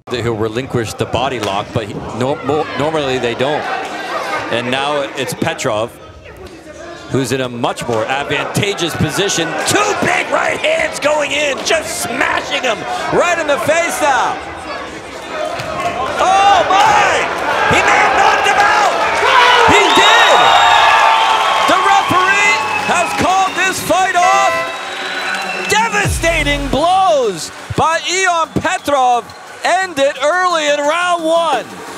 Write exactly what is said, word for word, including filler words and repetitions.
He'll relinquish the body lock, but he, no, mo normally they don't. And now it's Petrov, who's in a much more advantageous position. Two big right hands going in, just smashing him right in the face now. Oh my! He may have knocked him out! He did! The referee has called this fight off. Devastating blows by Ion Petrov end it early in round one.